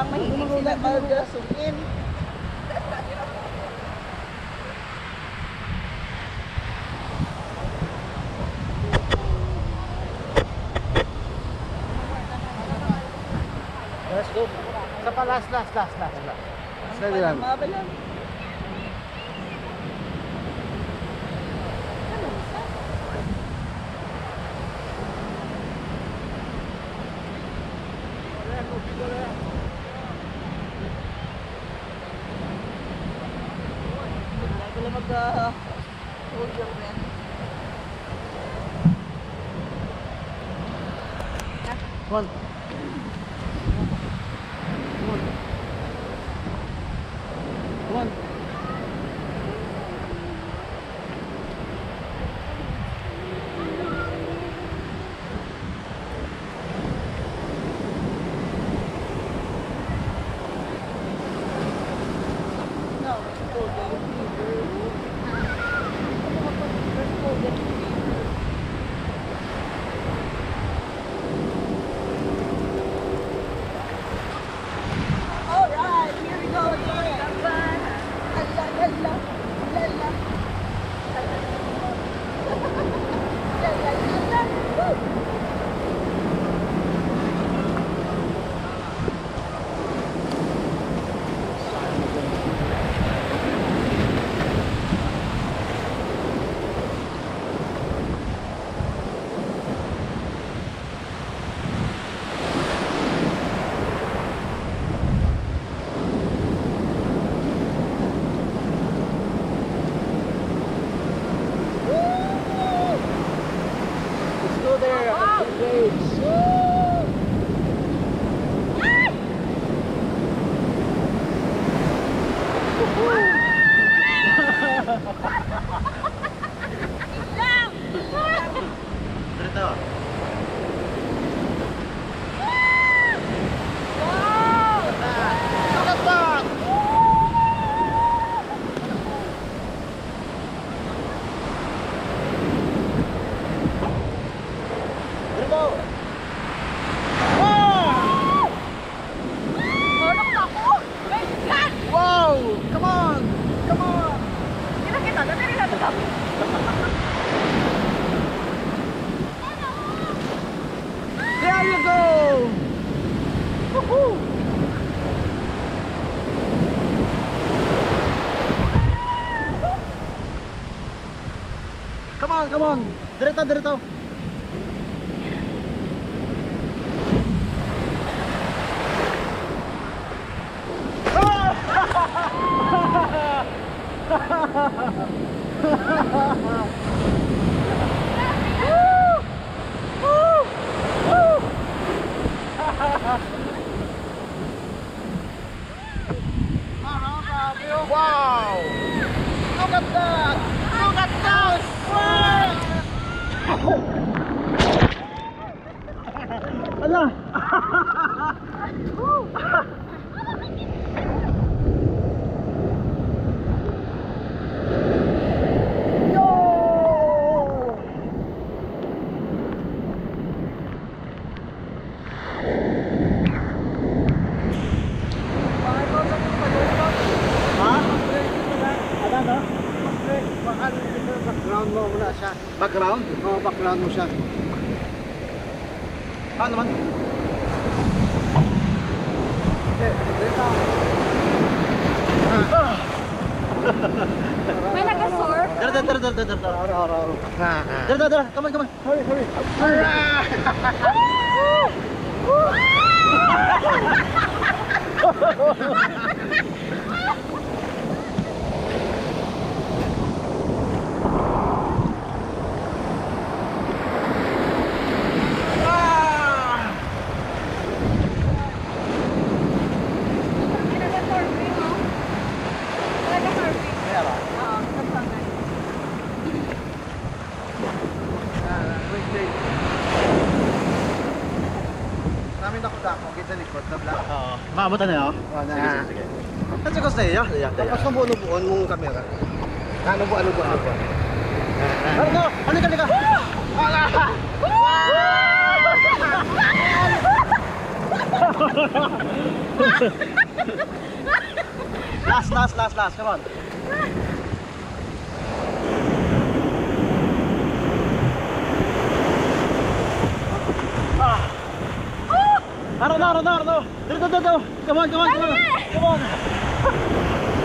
ang mahilig sila mag-sungin. Let's go. Isa pa, last. Steady lang. Hold your breath. Come on. Come on. No, it's all right, here we go again. Let's go there. Dito. Wow! Come on! There you go! Woohoo! Come on! Diretso! Wow! Look at that! Wow! Ala! Background mo muna siya. Background? Oo, background mo siya. Paano naman? May nag-surf? Dara. Come on. Hurry. Namin ako dako, kita likod na black. Oo. Maabutan na yun? Oo, na. Sige. Kasi ko sa iyo? Tapos nabuo-buon mong kamera. Ano buo? Halika! Ala! Last, come on. No. Go. Come on. Come on.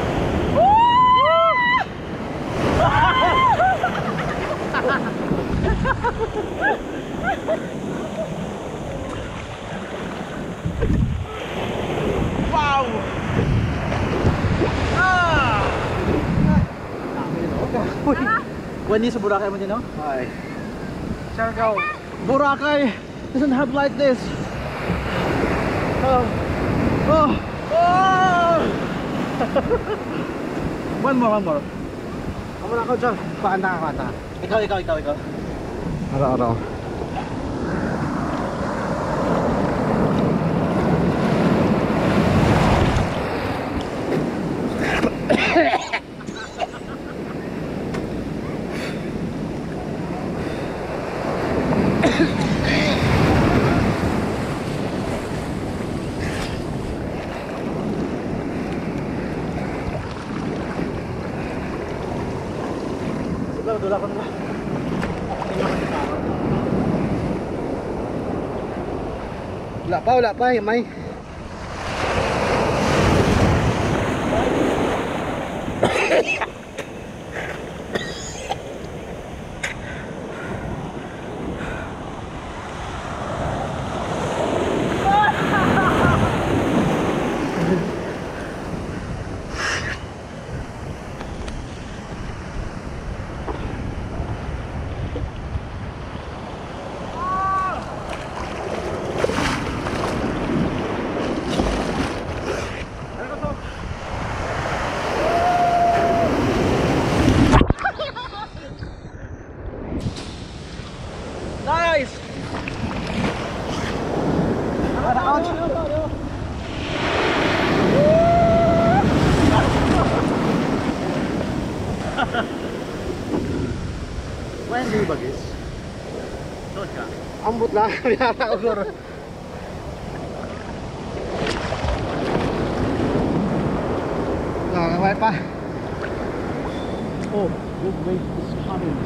Wow! When you sa Boracay mo din, no? Hi. Siargao. Boracay doesn't have like this. Oh. One more. Amo na ako dyan. Paanda ka kata. Ikaw. Araw. Dula ko na. Wala pa, may. Nice! When do you bagis? Doon ka? Ambot lang, biyara ko guro. Nakakaway pa. Oh, good wave is coming.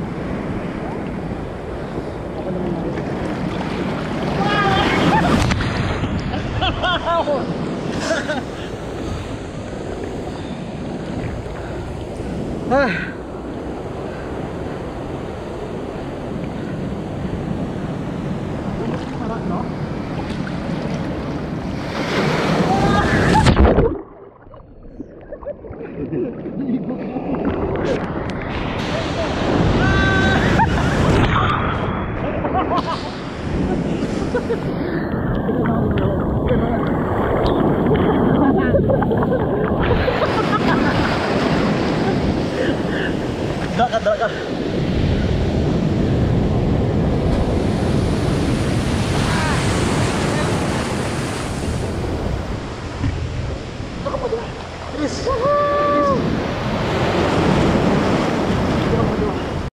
Sarap, no? Dakat.